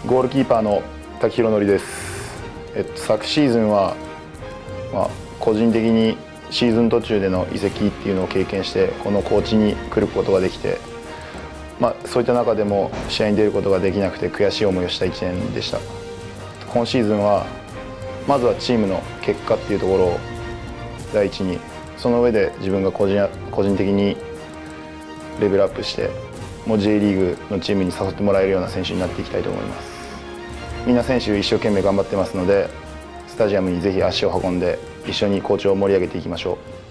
ゴールキーパーの滝広典です。昨シーズンは、個人的にシーズン途中での移籍っていうのを経験してこの高知に来ることができて、そういった中でも試合に出ることができなくて悔しい思いをした1年でした。今シーズンはまずはチームの結果っていうところを第一に、その上で自分が個人的にレベルアップしてもう J リーグのチームに誘ってもらえるような選手になっていきたいと思います。みんな選手一生懸命頑張ってますので、スタジアムにぜひ足を運んで一緒に高知を盛り上げていきましょう。